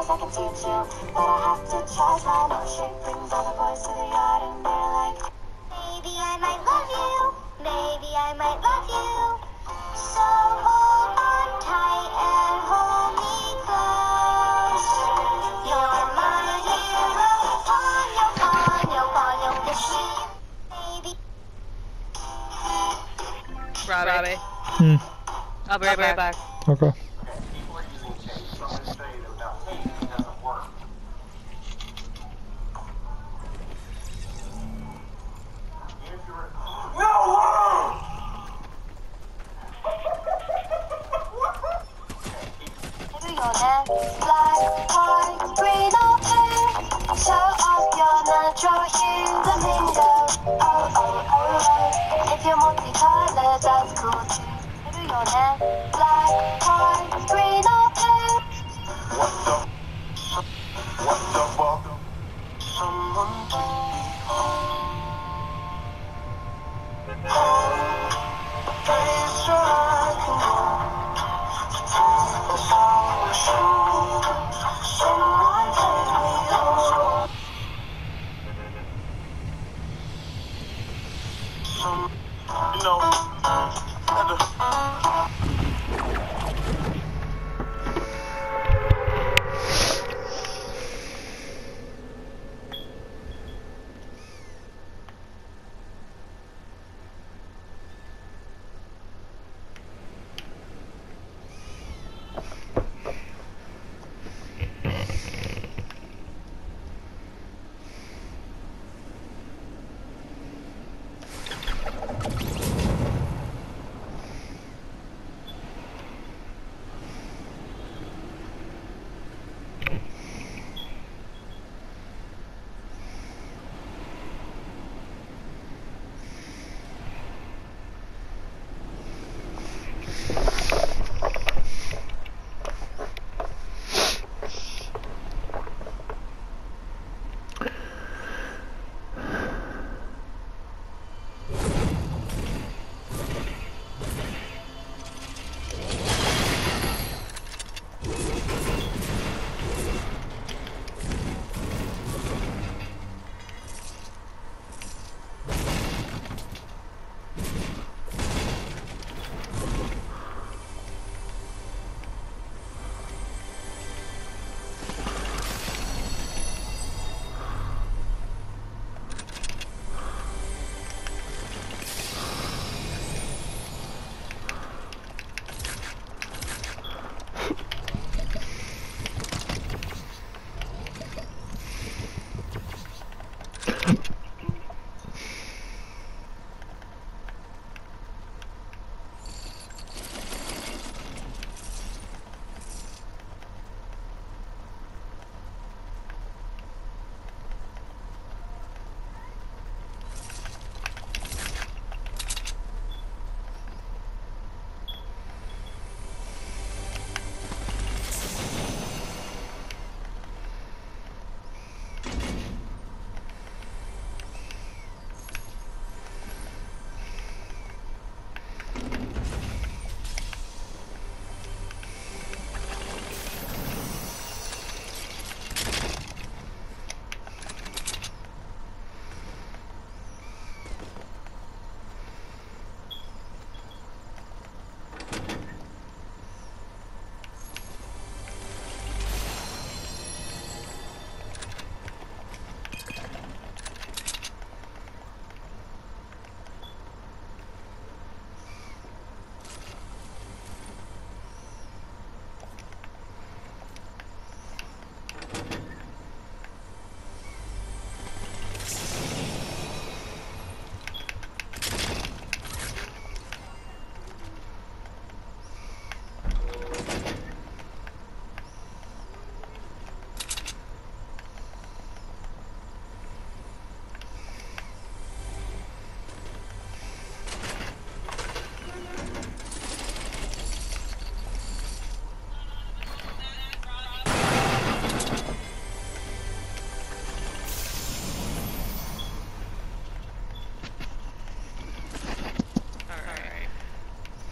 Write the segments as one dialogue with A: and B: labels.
A: I can teach you, but I have to charge my emotion. Brings all the boys to the yard and they're like, maybe I might love you, maybe I might love you. So hold on tight and hold me close. You're my hero, Ponyo, Ponyo, Ponyo, miss me, baby.
B: Robbie. I'll be right back.
C: Okay.
D: People are using tape, so I'm going to show you that without tape, it doesn't work.
A: Do your hands, black, white, green or pink. Show off your natural hue, flamingo. Oh, oh, oh, oh. If you're multicolored, that's cool too. Do your hands, black, white, green or pink.
D: What's up, welcome? Someone take me home. Place where I can go. Someone take me home. You know,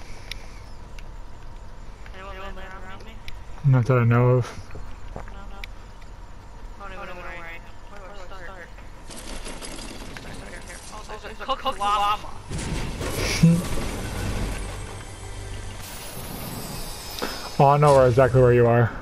C: Not that I know of.
B: No. cooked llama.
C: Oh, I know exactly where you are.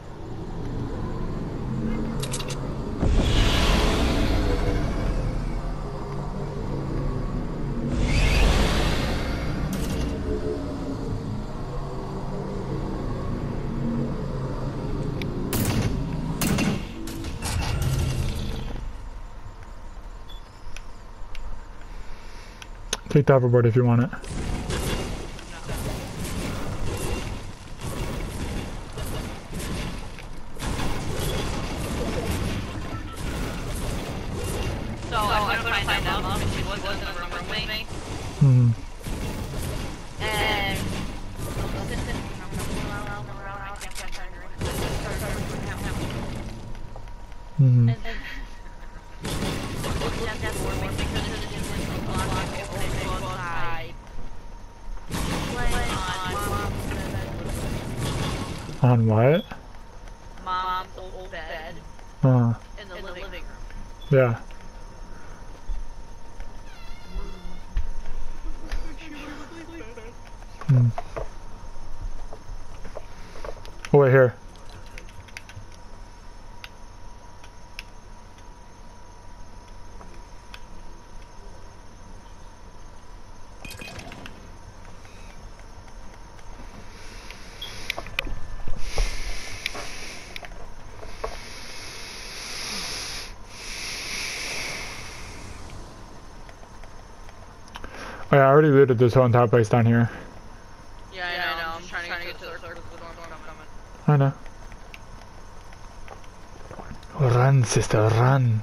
C: Take the hoverboard if you want it.
B: So I went to find Emma, and she was in the room with me.
C: Hmm.
B: And
C: Hmm. On what?
B: Mom's old bed in the living room.
C: Yeah. Hmm. Oh, wait, here. Oh, yeah, I already looted this whole entire place down here.
B: Yeah, I know. I'm just trying to get to the circle.
C: I know. Run, sister, run.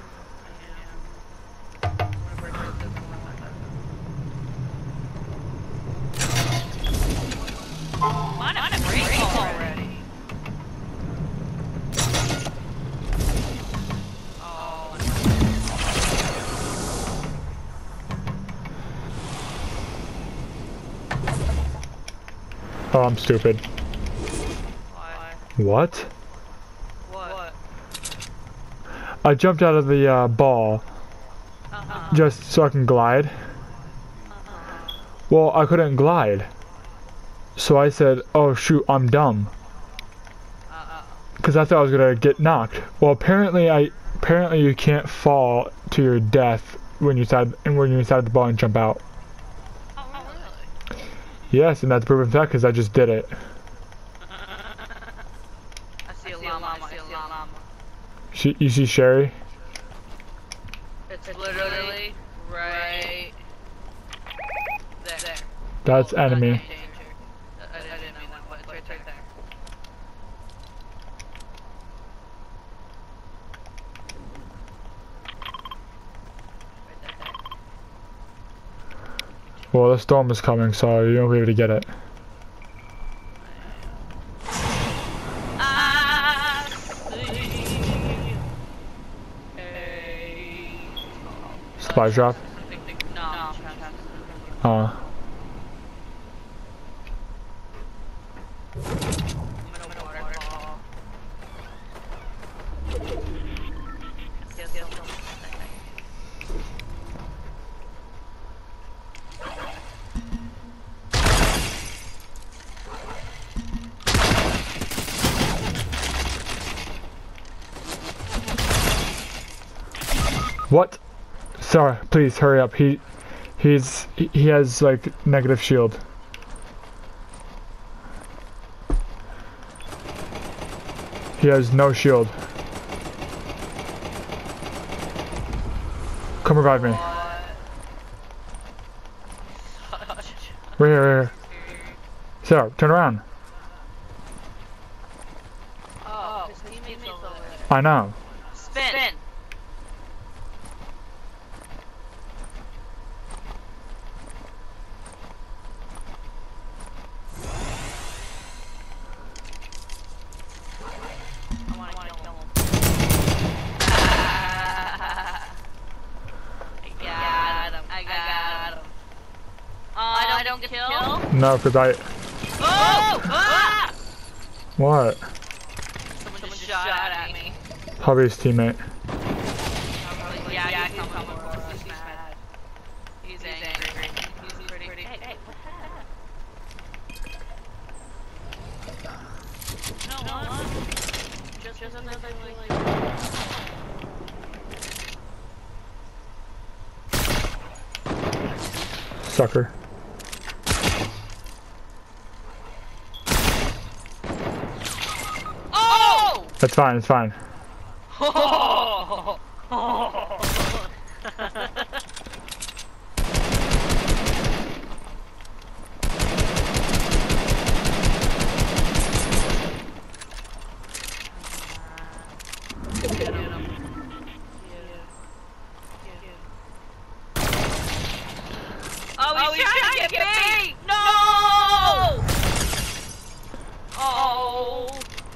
B: Mine a break already.
C: Oh, I'm stupid.
B: Why?
C: What?
B: What?
C: I jumped out of the ball just so I can glide. Well, I couldn't glide. So I said, oh shoot, I'm dumb. Because I thought I was gonna get knocked. Well, apparently you can't fall to your death when you're inside the ball and jump out.
B: Oh, really?
C: Yes, and that's proven fact because I just did it.
B: I see a llama. I see a llama.
C: You see Sherry?
B: It's literally right there.
C: That's enemy.
B: I didn't mean that, but it's right there.
C: Well, the storm is coming, so you won't be able to get it. Supply drop?
B: No.
C: What? Sorry, please hurry up. He has like negative shield. He has no shield. Come revive me. Right here, right here. Sarah, turn around.
B: Oh, his teammate's over there.
C: I know.
B: Spin. I don't get kill?
C: No, because I...
B: Oh! Ah!
C: What?
B: Someone just shot at me.
C: Probably his teammate.
B: Yeah, he's mad. No, just another like.
C: Sucker.
B: Oh!
C: That's fine, it's fine.
B: Oh! Oh, he's trying to get me! No! Oh!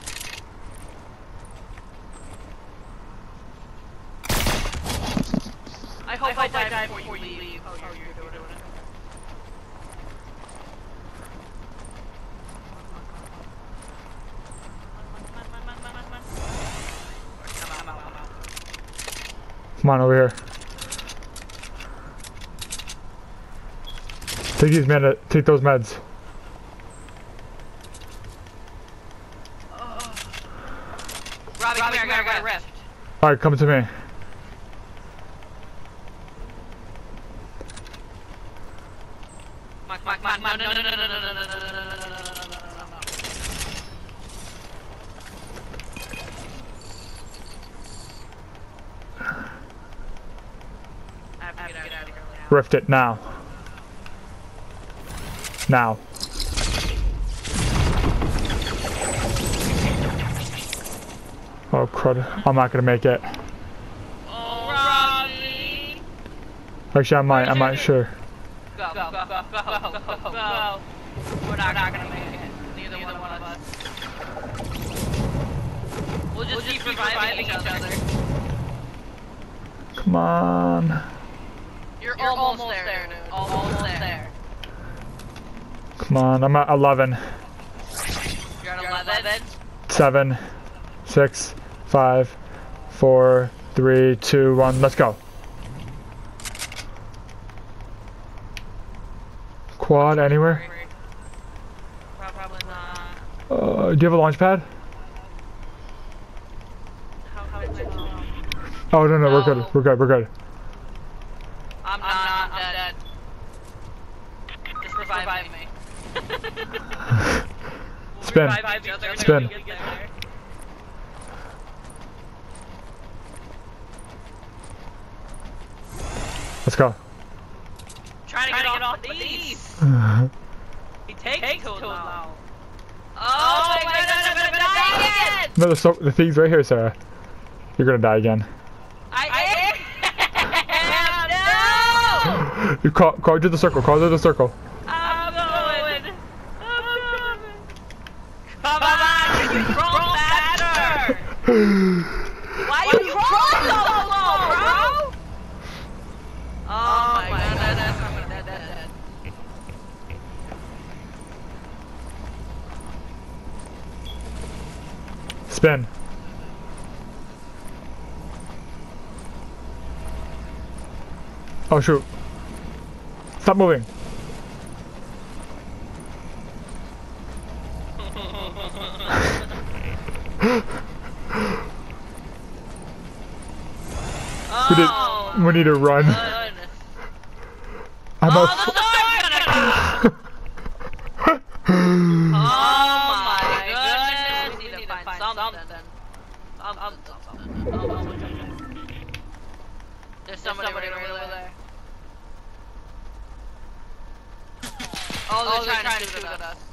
B: I hope I die before you leave. Oh, you're doing it. Come on.
C: Come on over here. Take these meds. Take those meds.
B: Robbie, come here, I got a rift.
C: Alright, come to me.
B: Come on, no. I have to get out of here now.
C: Rift it now. Now. Oh crud, I'm not gonna make it.
B: Oh, Robbie!
C: Actually, I might, sure.
B: Go. We're not gonna make it. Neither one of us. We'll just keep reviving each other.
C: Come on.
B: You're almost there, dude. Almost there.
C: Come on, I'm at 11.
B: You're at 11?
C: 7, 6, 5, 4, 3, 2, 1, let's go. Quad anywhere?
B: Probably not.
C: Do you have a launch pad?
B: How is it?
C: Oh no, we're good.
B: I'm dead. Just revive me.
C: Spin. Spin. Let's go.
B: Trying to get off these. He takes too long. Oh my goodness, I'm gonna die again!
C: No, the thing's right here, Sarah. You're gonna die again.
B: I am! No!
C: You crawl to the circle. Crawl to the circle.
B: I'm going. Come on, you crawl faster! Why you crawling so slow, bro? Oh my goodness, I'm dead.
C: Spin. Oh shoot. Stop moving. We need to run. I'm
B: the sword's gonna come! Oh my goodness, we need to find something. There's somebody right over there. Oh, they're trying to shoot at us.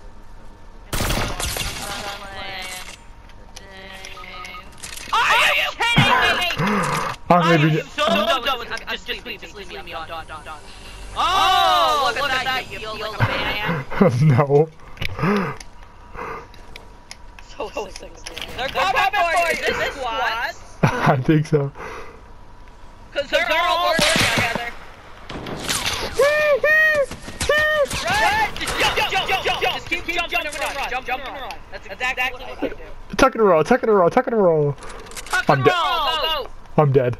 B: Are you kidding me?
C: I'm gonna be.
B: So done with this. Just leave me. I'm done. Oh, look at that. You feel like a man.
C: No.
B: So sick. They're coming for you. Is this squad?
C: I think so.
B: Cause they're all working together. Run! Just jump! Just keep jumping and run. Jump and run. That's exactly what I do.
C: Tuck and roll. I'm dead.
B: Go!
C: I'm dead.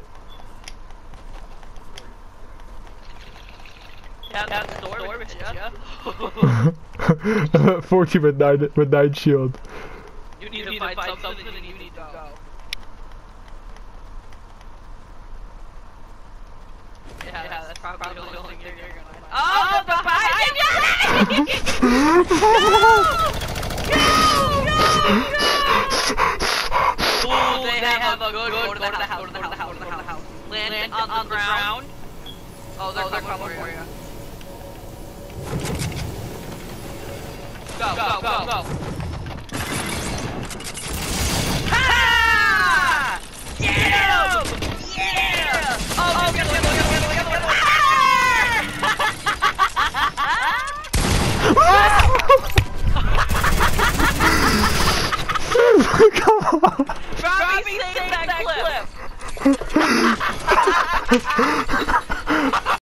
B: Yeah, that's the door with you.
C: 14 with 9 shield.
B: You need to find something and you need to go. Yeah, that's probably the only thing you're gonna find. Oh, behind you! Go! They have a good go to the house. Land on the ground. Oh, they're coming for you. Go. Ha! Get him! Yeah! Oh, get him!
C: Come on!
B: Robbie, save that clip!